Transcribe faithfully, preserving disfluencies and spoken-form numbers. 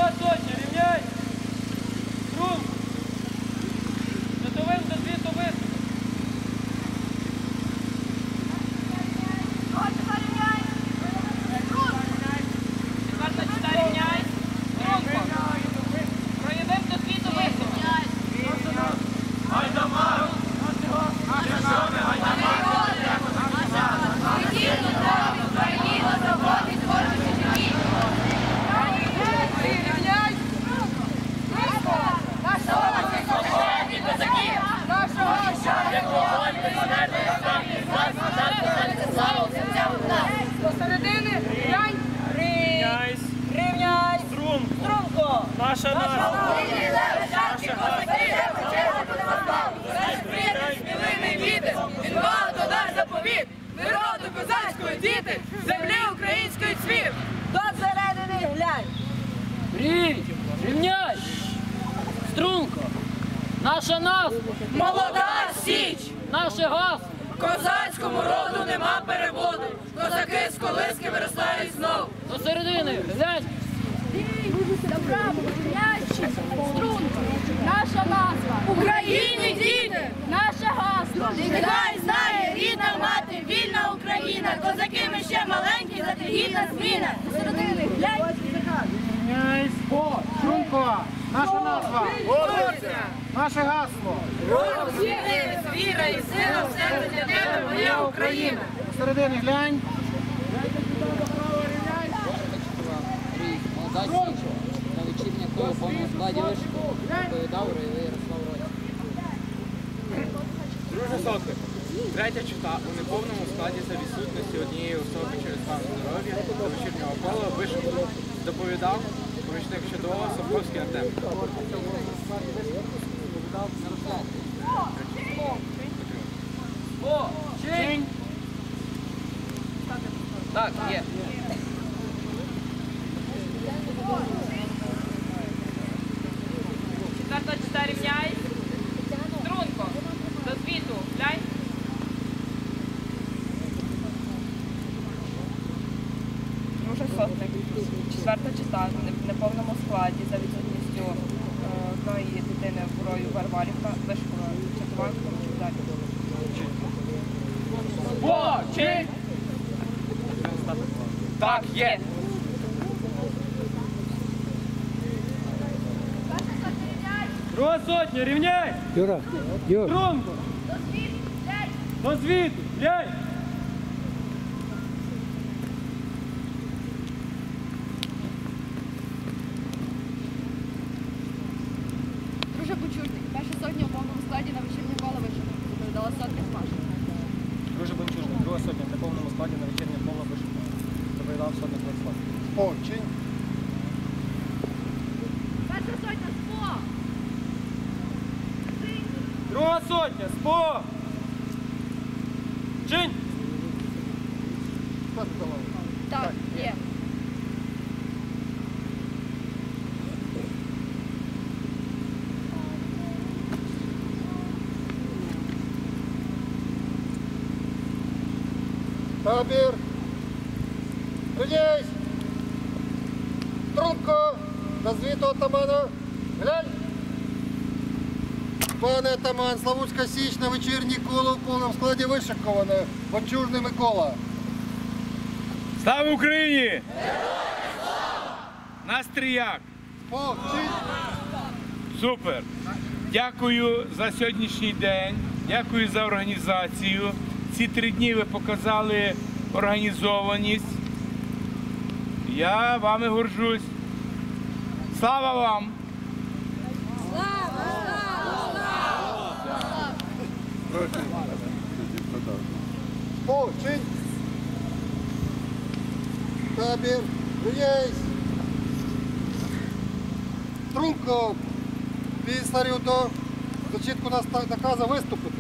Друга сотня, рівняй! Струн! Задовим до звіту виступ! Посередини, рівняй, рівняй, рівняй, струн, струнко, наша назва, наша Сміливий вітер, відвал то наш заповіт, народу козацької діти, землі української цвіт. до середини глянь. Рій! Рівняй! Струнко! Наша назва! Молода Січ! Наше гасло! Козацькому роду нема переводу, козаки з колиски виростають знов. До середини! Глянь! Добраво, м'ячі, струнко, наша назва, Україні діти! наше гасло. Нехай знає рідна мати, вільна Україна, козаки ми ще маленькі, зате гідна зміна. Середини глянь. Рівняй, спо, Струнко, наша назва, наше гасло. Віра і сила, все для тебе, моя Україна. Посередині глянь. Молода Січ на вечірнє коло в повному складі вишикував, відповідав Ройовий Ярослав Родін. Друже сотник, третя чита у неповному складі за відсутності однієї особи через стан здоров'я до вечірнього кола вишикував, доповідав помічник Щедова Савковський Артем. О! Чинь! Так, є. Четверта чита, рівняй, струнко, до звіту, глянь. Друже сотник, четверта чита, в неповному складі, за відсутністю одної дитини Бурою Варварівка, Вишкова, Чатуванського, далі. О! Чинь! Так, є. Друга сотня, рівняй! Юра, Юра. Струнко! До звіту, глянь! Друже Бучужник, перша сотня у повному складі на вечірнє коло вишикував. Доповідала сотник Маша. Друже Бончужник, друга сотня, на повному складі на вечірнє коло вишикував. Доповідав сотник Владислав. Спо, Чинь. Перша сотня, спо! Друга сотня, спо! Чинь! Так, є. Табір. Рівняй. Струнко, до звіту отамана. Глянь. Пане атаман, Славутська Січ на вечірнє коло в повному складі вишиковано. Бончужний Микола. Слава Україні! Настрій як? Спо, Чинь. Супер! Дякую за сьогоднішній день, дякую за організацію. Ці три дні ви показали організованість. Я вами горжусь. Слава вам! Спо, Чинь. Табір. Рівняй. Струнко. Пісарів до зачитку нас наказу виступити.